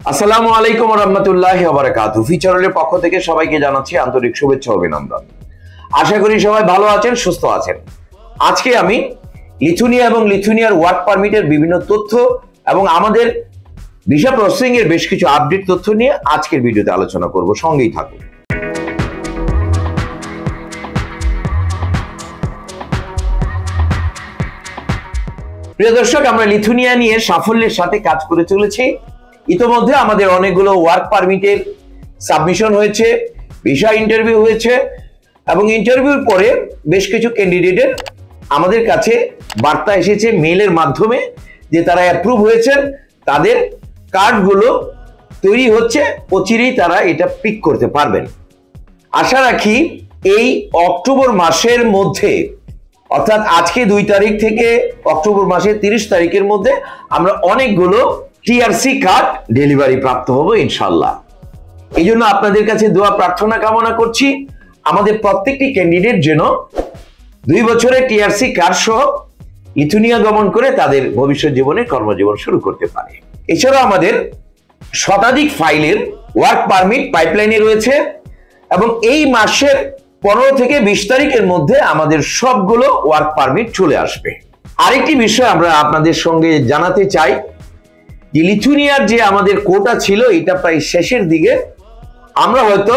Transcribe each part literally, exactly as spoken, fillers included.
আসসালামু আলাইকুম ওয়া রাহমাতুল্লাহি ওয়া বারাকাতুহু। ফিচারের পক্ষ থেকে সবাইকে জানাচ্ছি আন্তরিক শুভেচ্ছা ও অভিনন্দন। আশা করি সবাই ভালো আছেন, সুস্থ আছেন। আজকে আমি লিথুনিয়া এবং লিথুনিয়ার ওয়ার্ক পারমিটের বিভিন্ন তথ্য এবং আমাদের ভিসা প্রসেসিং এর বেশ কিছু আপডেট তথ্য নিয়ে আজকের ভিডিওতে আলোচনা করব। সঙ্গেই থাকুন। প্রিয় দর্শক, আমরা লিথুনিয়া নিয়ে সাফল্যের সাথে কাজ করে চলেছি। ইতোমধ্যে আমাদের অনেকগুলো ওয়ার্ক পারমিটের সাবমিশন হয়েছে, ভিসা ইন্টারভিউ হয়েছে এবং ইন্টারভিউর পরে বেশ কিছু ক্যান্ডিডেটের আমাদের কাছে বার্তা এসেছে মেইলের মাধ্যমে যে তারা অ্যাপ্রুভ হয়েছেন, তাদের কার্ডগুলো তৈরি হচ্ছে, অচিরেই তারা এটা পিক করতে পারবেন। আশা রাখি এই অক্টোবর মাসের মধ্যে, অর্থাৎ আজকে দুই তারিখ থেকে অক্টোবর মাসের তিরিশ তারিখের মধ্যে আমরা অনেকগুলো টিআরসি কার্ড ডেলিভারি প্রাপ্ত হব ইনশাল্লাহ। এই জন্য আপনাদের কাছে দোয়া প্রার্থনা কামনা করছি আমাদের প্রত্যেকটি ক্যান্ডিডেট যেন দুই বছরের টিআরসি কার্ড সহ লিথুনিয়া গমন করে তাদের ভবিষ্যৎ জীবনে কর্মজীবন শুরু করতে পারে। এছাড়া আমাদের শতাধিক ফাইলের ওয়ার্ক পারমিট পাইপলাইনে রয়েছে এবং এই মাসের পনেরো থেকে বিশ তারিখের মধ্যে আমাদের সবগুলো ওয়ার্ক পারমিট চলে আসবে। আরেকটি বিষয় আমরা আপনাদের সঙ্গে জানাতে চাই যে লিথুনিয়ার যে আমাদের কোটা ছিল এটা প্রায় শেষের দিকে। আমরা হয়তো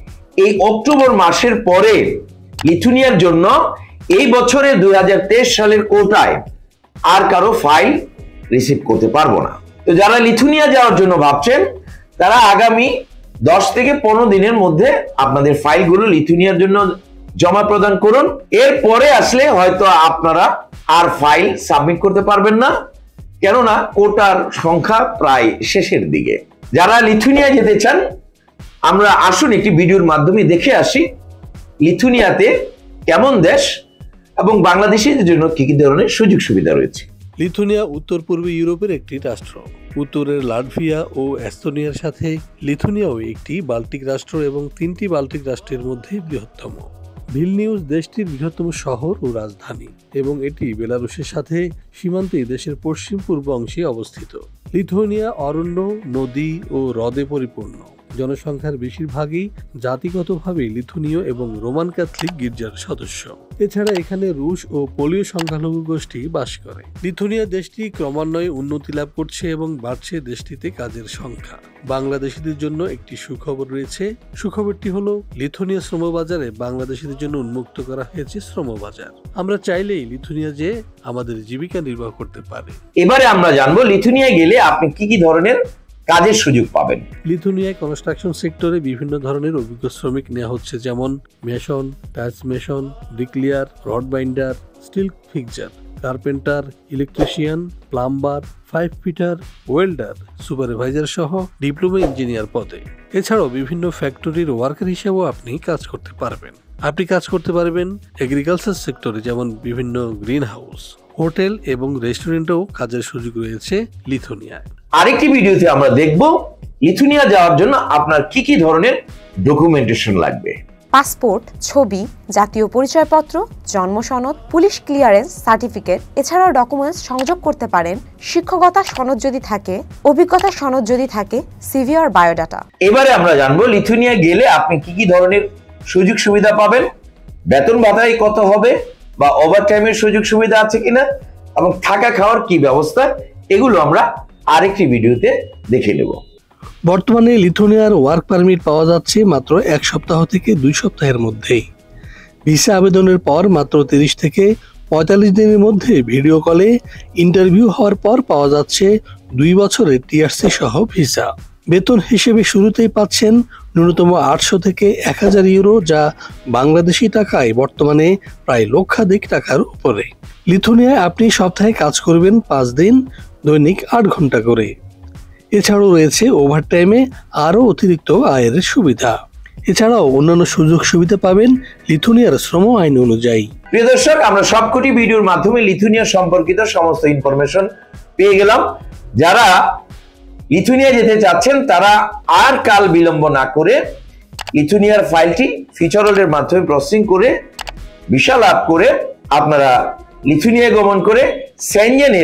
এই অক্টোবর মাসের পরে লিথুনিয়ার জন্য এই বছরে দুই হাজার তেইশ সালের কোটায় আর কারো ফাইল রিসিভ করতে পারবো না। তো যারা লিথুনিয়া যাওয়ার জন্য ভাবছেন তারা আগামী দশ থেকে পনেরো দিনের মধ্যে আপনাদের ফাইলগুলো লিথুনিয়ার জন্য জমা প্রদান করুন। এরপরে আসলে হয়তো আপনারা আর ফাইল সাবমিট করতে পারবেন না, কেননা কোটার সংখ্যা প্রায় শেষের দিকে। যারা লিথুনিয়া যেতে চান আমরা আসুন একটি ভিডিওর মাধ্যমে দেখে আসি লিথুনিয়াতে কেমন দেশ এবং বাংলাদেশিদের জন্য কি কি ধরনের সুযোগ সুবিধা রয়েছে। লিথুনিয়া উত্তর পূর্ব ইউরোপের একটি রাষ্ট্র। উত্তরের লাটভিয়া ও এস্তোনিয়ার সাথে লিথুনিয়াও একটি বাল্টিক রাষ্ট্র এবং তিনটি বাল্টিক রাষ্ট্রের মধ্যে বৃহত্তম। ভিলনিউস দেশটির বৃহত্তম শহর ও রাজধানী এবং এটি বেলারুশের সাথে সীমান্তে দেশের পশ্চিম পূর্ব অংশে অবস্থিত। লিথুনিয়া অরণ্য, নদী ও হ্রদে পরিপূর্ণ। জনসংখ্যার বেশিরভাগই জাতিগতভাবে লিথুনীয় এবং রোমান ক্যাথলিক গির্জার সদস্য। এছাড়া এখানে রুশ ও পোলীয় সংখ্যালঘু গোষ্ঠী বাস করে। লিথুনিয়া দেশটি ক্রমান্বয়ে উন্নতি লাভ করছে এবং বাড়ছে দেশটিতে কাজের সংখ্যা। বাংলাদেশিদের জন্য একটি সুখবর রয়েছে। সুখবরটি হলো লিথুনিয়া শ্রমবাজারে বাংলাদেশিদের জন্য উন্মুক্ত করা হয়েছে শ্রমবাজার। আমরা চাইলেই লিথুনিয়া যে আমাদের জীবিকা নির্বাহ করতে পারে। এবারে আমরা জানবো লিথুনিয়া গেলে আপনি কি কি ধরনের কাজের সুযোগ পাবেন। লিথুনিয়ায় কনস্ট্রাকশন সেক্টরে বিভিন্ন ধরনের অভিজ্ঞ শ্রমিক নেওয়া হচ্ছে, যেমন mason, tiles mason, bricklayer, rod binder, steel fixer, carpenter, electrician, plumber, pipe fitter, welder, supervisor সহ ডিপ্লোমা ইঞ্জিনিয়ার পদে। এছাড়াও বিভিন্ন ফ্যাক্টরির ওয়ার্কার হিসেবেও আপনি কাজ করতে পারবেন। আপনি কাজ করতে পারবেন এগ্রিকালচার সেক্টরে, যেমন বিভিন্ন গ্রিন হাউস, হোটেল এবং রেস্টুরেন্টেও কাজের সুযোগ রয়েছে লিথুনিয়ায়। আরেকটি ভিডিওতে আমরা দেখব লিথুনিয়া যাওয়ার জন্য আপনার কি কি ধরনের ডকুমেন্টেশন লাগবে। পাসপোর্ট, ছবি, জাতীয় পরিচয়পত্র, জন্ম সনদ, পুলিশ ক্লিয়ারেন্স সার্টিফিকেট, এছাড়াও ডকুমেন্টস সংযোগ করতে পারেন শিক্ষকতা সনদ যদি থাকে, অভিজ্ঞতা সনদ যদি থাকে, সিভি আর বায়োডাটা। এবারে আমরা জানবো লিথুনিয়া গেলে আপনি কি কি ধরনের সুযোগ সুবিধা পাবেন, বেতন ভাতায় কত হবে বা ওভারটাইমের সুযোগ সুবিধা আছে কিনা এবং থাকা খাওয়ার কি ব্যবস্থা, এগুলো আমরা আরেকটি ভিডিওতে দেখে নেব। বর্তমানে লিথুনিয়ার ওয়ার্ক পারমিট পাওয়া যাচ্ছে মাত্র এক সপ্তাহ থেকে দুই সপ্তাহের মধ্যেই। ভিসা আবেদনের পর মাত্র তিরিশ থেকে পঁয়তাল্লিশ দিনের মধ্যে ভিডিও কলে ইন্টারভিউ হওয়ার পর পাওয়া যাচ্ছে দুই বছরের টিআরসি সহ ভিসা। বেতন হিসেবে শুরুতেই পাচ্ছেন ন্যূনতম আটশো থেকে এক হাজার ইউরো, যা বাংলাদেশি টাকায় বর্তমানে প্রায় লক্ষাধিক টাকার উপরে। লিথুনিয়ায় আপনি সপ্তাহে কাজ করবেন পাঁচ দিন, দৈনিক আট ঘন্টা করে। এছাড়াও রয়েছে ওভারটাইমে আরও অতিরিক্ত আয়ের সুবিধা। এছাড়াও অন্যান্য সুযোগ সুবিধা পাবেন লিথুনিয়ার শ্রম আইন অনুযায়ী। প্রিয় দর্শক, আমরা সবকটি ভিডিওর মাধ্যমে লিথুনিয়া সম্পর্কিত সমস্ত ইনফরমেশন পেয়ে গেলাম। যারা লিথুনিয়া যেতে চাচ্ছেন তারা আর কাল বিলম্ব না করে লিথুনিয়ার ফাইলটি ফিচারের মাধ্যমে প্রসেসিং করে ভিসা লাভ করে আপনারা লিথুনিয়া গমন করে সেনজেনের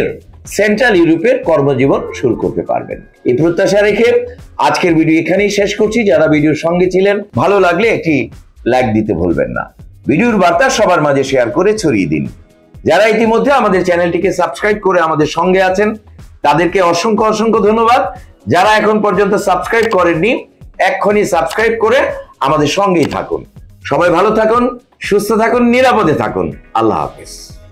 সেন্ট্রাল ইউরোপের কর্মজীবন শুরু করতে পারবেন। এই প্রত্যাশা রেখে আজকের ভিডিও এখানেই শেষ করছি। যারা ভিডিওর সঙ্গে ছিলেন, ভালো লাগলে একটি লাইক দিতে ভুলবেন না। ভিডিওর বার্তা সবার মাঝে শেয়ার করে ছড়িয়ে দিন। যারা ইতিমধ্যে আমাদের চ্যানেলটিকে সাবস্ক্রাইব করে আমাদের সঙ্গে আছেন, তাদেরকে অসংখ্য অসংখ্য ধন্যবাদ। যারা এখন পর্যন্ত সাবস্ক্রাইব করেননি, এক্ষুনি সাবস্ক্রাইব করে আমাদের সঙ্গেই থাকুন। সবাই ভালো থাকুন, সুস্থ থাকুন, নিরাপদে থাকুন। আল্লাহ হাফেজ।